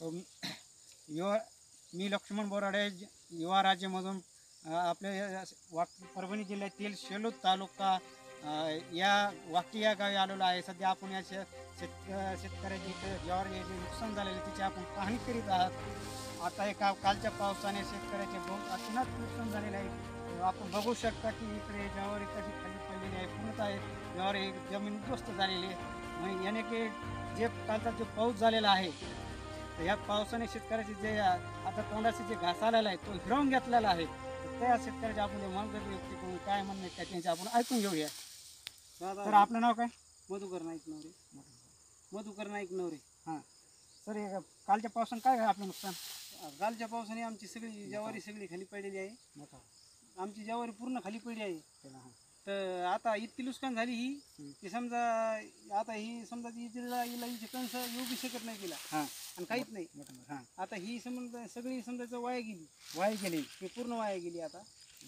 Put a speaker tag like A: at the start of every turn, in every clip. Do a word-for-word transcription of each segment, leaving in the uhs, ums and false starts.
A: अम, युवा मी लक्ष्मण बोराडे ज- युवा राज्यामधून अ, आपल्या या वाक परभणी जिल्ह्यातील शेलूद तालुका अ, या वाकी या गावी आलेलो आहे. सध्या आपण या शे शेत शेतकऱ्याचे इथे ज्वार हे जे नुकसान झालेले तिची आपण पाहणी करीत आहात. आता एका कालच्या पावसाने शेतकऱ्याचे बहुत अचानक नुकसान झालेले आहे. अ, आपण बघू शकता की इकडे ज्वारी कशी खाली पडलेली आहे, पूर्णतः आहे ज्वारी जमीन उद्ध्वस्त झालेली आहे. मग याने की जे कालचा जो पाऊस झालेला आहे, तर या पावसाने शेतकऱ्याचे जे अ, आता तोंडाचे जे घास आलेला आहे तो हिरावून घेतलेला आहे. तर त्या शेतकऱ्याचे आपण मनगट व्यक्ती करून काय म्हणणे त्या त्यांचे आपण ऐकून घेऊया. तर आपलं नाव काय?
B: मधुकर नाईक नवरे. मधुकर नाईक नवरे.
A: हां सर, हे कालच्या पावसानं काय आहे आपलं नुकसान?
B: कालच्या पावसाने आमची सगळी ज्वारी सगळी खाली पडलेली आहे.
A: मोठा
B: आमची ज्वारी पूर्ण खाली पडली आहे.
A: हां
B: तर आता इतकी नुकसान झाली ही की समजा आता ही समजा ती तिला हिला हिचे कणस येऊ बी शकत नाही तिला
A: हां
B: आणि काहीच नाही.
A: मोठं हां
B: आता ही समजा सगळी समजा वाया गेली,
A: वाय गेली.
B: ही पूर्ण वाया गेली. आता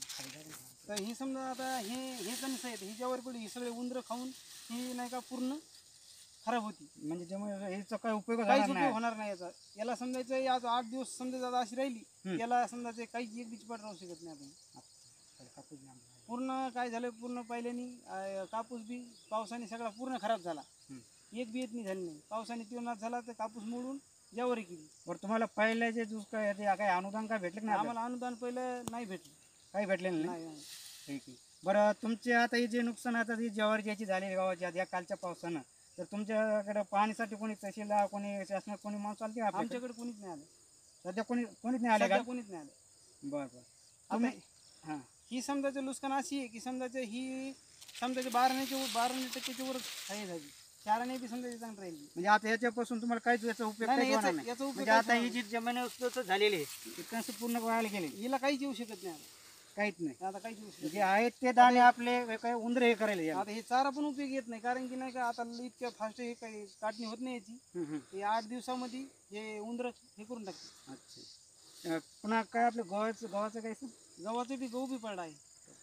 B: तर ही समजा आता हे हे कणस आहेत, ही ज्वारी पडली, ही सगळे उंदरं खाऊन ही नाही का पूर्ण खराब होती.
A: म्हणजे त्यामुळे याचा काय उपयोग
B: काहीच
A: होणार
B: उपयोग
A: नाही.
B: होणार नाही याचा. याला समजायचं आज आठ दिवस समजा आता अशी राहिली, याला समजायचं काहीच एक बीच राहू शकत नाही आपण. पूर्ण काय झालं, पूर्ण पहिल्यानी अं, कापूस बी पावसाने सगळा पूर्ण खराब झाला. एक बी येत नाही झाली नाही. पावसाने तीव्र झाला तर कापूस मोडून ज्वारी केली.
A: बरं, तुम्हाला पहिल्या जे दुष्काळ आहे ते काय अनुदान काय भेटलं नाही?
B: आम्हाला अनुदान पहिलं नाही भेटलं.
A: काही भेटलेलं नाही.
B: नाही नाही.
A: ठीक आहे. बरं, तुमचे आता हे जे नुकसान आता ही ज्वारी ज्याची झालेली गावाची आता या कालच्या पावसानं, तर तुमच्याकडे पाहणीसाठी कोणी तहसीलदार कोणी शासनात कोणी माणूस आलते का आपल्याकडे?
B: आमच्याकडे कोणीच नाही आलं.
A: सध्या कोणी कोणीच नाही आले का?
B: सध्या कोणीच नाही आलं.
A: बरं बरं.
B: आता
A: तुम्ही हां
B: ही समजायचं नुकसान अशी आहे की समजायचं ही समजायचं बाराण्याच्या बाराणे टक्क्याच्या वर आहे झाली. चाराने बी समजायची चांगली राहिली.
A: म्हणजे आता याच्यापासून तुम्हाला काहीच याचा उपयोग
B: नाही,
A: काहीच
B: नाही,
A: होणार
B: याचा-
A: नाही.
B: याचा उपयोग
A: म्हणजे आता
B: काहीच
A: ही जी जमीन उद्ध्वस्त झालेली आहे तिथं पूर्ण व्हायला गेली,
B: हिला काहीच येऊ शकत नाही.
A: काहीच नाही.
B: आता आता काहीच येऊ शकत
A: जे आहेत ते दाणे आपले काय उंदरे हे करायला
B: नाही.
A: याला.
B: आता हे चारा पण उपयोग येत नाही, कारण की नाही का आता इतक्या फास्ट हे काही काढणी होत नाही याची.
A: हं, हं.
B: हे आठ दिवसामध्ये हे उंदर हे करून टाकते.
A: अच्छा. अं, पुन्हा काय आपलं गव्हाचं गव्हाचं काय सर?
B: गव्हाचं बी गहू बी पडला आहे.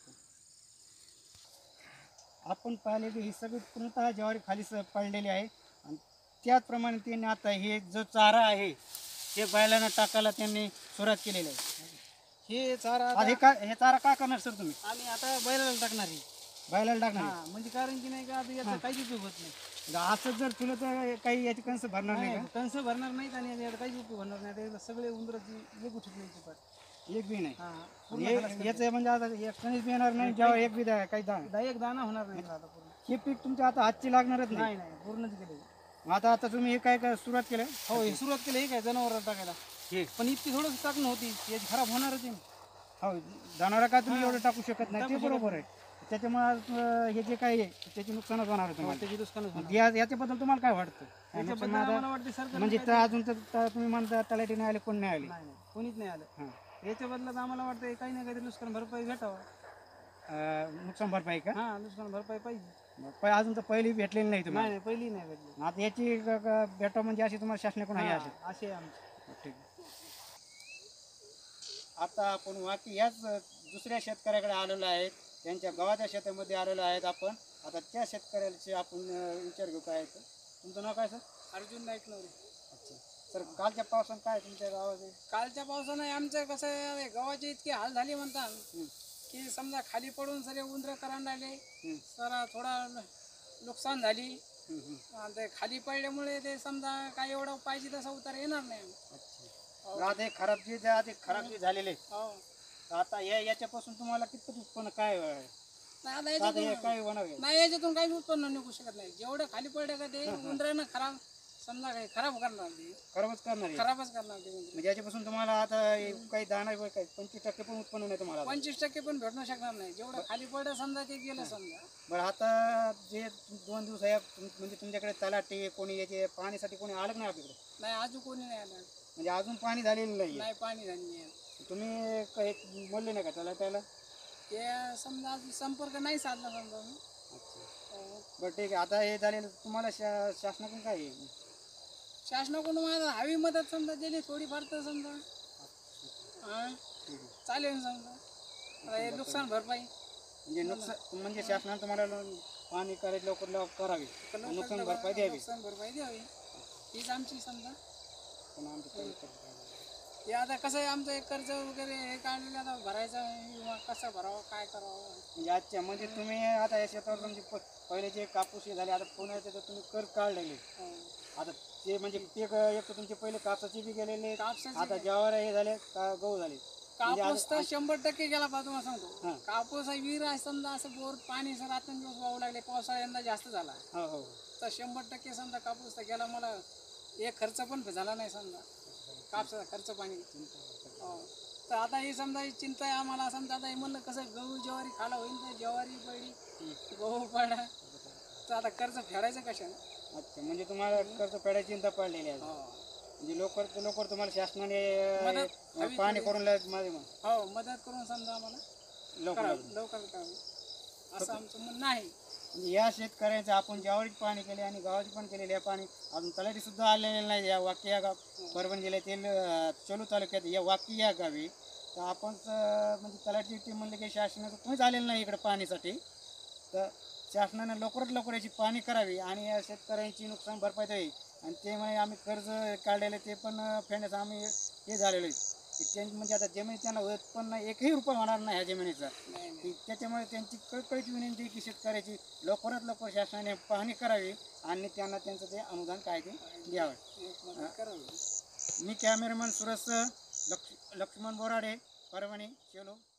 A: आपण पाहिले की ही सगळी पूर्णतः ज्वारी खाली स- पडलेली आहे आणि त्याचप्रमाणे त्यांनी आता हे जो चारा आहे ते बैलांना टाकायला त्यांनी सुरुवात केलेली आहे.
B: हे चारा
A: आता हे
B: आता
A: काय हे चारा काय करणार सर तुम्ही?
B: आम्ही आता बैलाला टाकणार आहे.
A: बैलाला टाकणार
B: हा म्हणजे कारण की नाही का आता याचा काहीच उपयोग होत नाही.
A: आहे. असं जर तुला तर काही याची कणस भरणार नाही
B: नाही, कणस भरणार नाहीत आणि याचा काहीच उपयोग होणार नाही. आता सगळे उंदराची एक उठत नाही चिपाट.
A: का? एक बी नाही.
B: हा
A: आणि हे- याचं म्हणजे आता एक कणीस बी येणार नाही जेव्हा एक बी द्या काही दाणा.
B: पूर्ण एक दाना होणार नाही आता पूर्ण.
A: हे पीक तुमच्या आता हातची लागणारच नाही.
B: नाही नाही पूर्णच गेले.
A: मग आता आता तुम्ही हे काय काय सुरुवात केलं?
B: हो हे सुरुवात केली हे काय जनावराला टाकायला.
A: हे
B: पण इतकी थोडंच टाकणं होती, याची खराब होणारच आहे.
A: हो, जनावरं का तुम्ही
B: हा.
A: एवढं टाकू शकत नाही, ते
B: टाकू शकत
A: बरोबर आहे. त्याच्यामुळे अं, हे जे काही आहे त्याचे नुकसानच होणार आहे तुम्हाला.
B: त्याची दुष्काळच होणार.
A: या- याच्याबद्दल तुम्हाला काय वाटतं? या
B: याच्याबद्दल
A: नुकसान आता-
B: आम्हाला वाटते सरकार
A: म्हणजे तर अजून तर तर तुम्ही म्हणता तलाठी नाही आले, कोण नाही आले.
B: नाही नाही कोणीच नाही आलं.
A: हां.
B: याच्या बदल्यात आम्हाला वाटतं काही ना काहीतरी नुकसान भरपाई भेटावं.
A: अं, नुकसान भरपाई का?
B: हा नुकसान भरपाई पाहिजे.
A: मग प- अजून तर पहिली भेटलेली नाही
B: नाही
A: तुम्हाला.
B: नाही पहिली नाही भेटली.
A: आता याची क- क- भेटावं म्हणजे अशी तुम्हाला शासनाकडून आहे अशी.
B: हा, असे आहे आमचे.
A: ठीक आहे. आता आपण वाकी याच दुसऱ्या शेतकऱ्याकडे आलेलो आहे. त्यांच्या गावाच्या शेतामध्ये आलेलो आहेत आपण. आता त्या शेतकऱ्याचे आपण अं, विचार घेऊ काय आहे ते. तुमचं नाव काय सर?
B: अर्जुन नाईक नवरे.
A: अच्छा सर, कालच्या पावसानं काय तुमच्या गावाचे?
B: कालच्या पावसाने आमचं कसं आहे, गव्हाचे इतके हाल झाले म्हणतात की समजा खाली पडून सगळे उंदरं करांडाले. सर थोडा नुकसान झाली. आणि ते खाली पडल्यामुळे ते समजा काय एवढं पाहिजे तसा उतार येणार नाही.
A: अच्छा. आता हे खराब जे जे आता खराब जे झालेले
B: हो
A: तर आता या याच्यापासून तुम्हाला कितपत उत्पन्न काय आहे?
B: नाही आता
A: आता हे
B: याच्यातून
A: काय होणार आहे?
B: नाही याच्यातून काही उत्पन्न निघू शकत नाही. जेवढं खाली पडलं का ते उंदरानं खराब समजा काही खराब करणार ते
A: खराबच करणार आहे.
B: खराबच करणार ते उंदरं.
A: म्हणजे याच्यापासून तुम्हाला आता हे काही दाणा वगैरे काही पंचवीस टक्के पण उत्पन्न नाही तुम्हाला आता.
B: पंचवीस टक्के पण भेटू शकणार नाही. जेवढं खाली पडलं समजा ते गेलं समजा.
A: बरं, आता जे दोन दिवस आहे तुम- म्हणजे तुमच्याकडे तलाठी कोणी याचे पाहणीसाठी कोणी आलं नाही आपल्याकडे?
B: नाही अजून कोणी नाही आलं.
A: म्हणजे अजून पाणी झालेलं नाही.
B: नाही पाणी झाली नाही.
A: तुम्ही काही बोलले नाही का त्याला त्याला?
B: ते समजा अजून संपर्क नाही साधला समजा मी.
A: अच्छा.
B: हो.
A: बरं ठीक आहे. आता हे झालेलं तुम्हाला शा शासनाकडून काय आहे?
B: शासनाकडून मला हवी मदत समजा दिली थोडीफार तर समजा हा
A: ठीक आहे.
B: चालेल समजा. आता हे नुकसान भरपाई
A: म्हणजे नुकसान म्हणजे शासनाने तुम्हाला पाणी करायचं लवकर लवकर करावे, नुकसान भरपाई द्यावी.
B: नुकसान भरपाई द्यावी हीच आमची समजा.
A: पण आमचं काही कर्ज काढलं.
B: ते आता कसं आहे आमचं एक कर्ज वगैरे हे काढलेलं आता भरायचं आहे किंवा कसं भरावं काय करावं.
A: म्हणजे अच्छा म्हणजे तुम्ही आता या शेतावर तुमचे प- पहिले जे कापूस हे झाले आता पुण्याचे तर तुम्ही कर्ज काढलेले
B: हो.
A: आता ते म्हणजे ते क- एक तर तुमचे पहिले कापसाचे बी गेलेले
B: कापसाचे
A: आता
B: गे-
A: ज्वार हे झाले का गहू झाले म्हणजे
B: कापूस
A: आता-
B: तर शंभर टक्के गेला पाहतो तुम्हाला
A: हां.
B: सांगतो. कापूस हा विहीर आहे समजा असं बोर पाणी सर रात्रंदिवस वाहू लागले पावसाळा यंदा जास्त झाला
A: हो हो
B: तर शंभर टक्के समजा कापूस तर गेला. मला एक खर्च पण झाला नाही समजा कापसाचा खर्च पाणी. हो. तर आता ही समजा ही चिंता आहे आम्हाला. समजा आता हे म्हणलं कसं गहू ज्वारी खाला होईल तर ज्वारी पडली गहू पडा तर आता कर्ज फेडायचं कशाने.
A: अच्छा म्हणजे तुम्हाला कर्ज फेडायची चिंता पडलेली आहे
B: हो
A: म्हणजे लवकर लवकर तुम्हाला शासनाने
B: मदत
A: अं,
B: हवी
A: पाणी
B: थोडी.
A: करून ला- मध्ये मग
B: हो मदत करून समजा आम्हाला
A: लवकर
B: करावं
A: लवकर.
B: लवकर करावं असं आमचं म्हणणं आहे.
A: म्हणजे या शेतकऱ्यांचं आपण ज्यावेळी पाणी केले आणि गावाची पण केलेली आहे पाणी अजून तलाठी सुद्धा आलेले नाही या वाकी या गाव परभणी जिल्ह्यातील अं, सेलू तालुक्यात या वाकी या गावी तर आपण अं, म्हणजे तलाठी ते म्हणले की शासनाचं कोणीच आलेलं नाही इकडे पाणीसाठी तर शासनाने लवकरात लवकर याची पाणी करावी आणि या शेतकऱ्यांची नुकसान भरपाई द्यावी आणि ते म्हणजे आम्ही कर्ज काढलेले ते पण अं, फेडण्याचं आम्ही हे झालेलो आहे की त्यांची म्हणजे आता जमीन त्यांना उत्पन्न एकही रुपया होणार नाही ह्या जमिनीचा
B: नाही नाही
A: की त्याच्यामुळे त्यांची कळकळीची विनंती आहे की शेतकऱ्याची लवकरात लवकर शासनाने पाहणी करावी आणि त्यांना त्यांचं ते अनुदान काय ते द्यावं.
B: एक मदत करावी.
A: मी कॅमेरामॅन सुरज लक्ष लक्ष्मण बोराडे परभणी सेलू.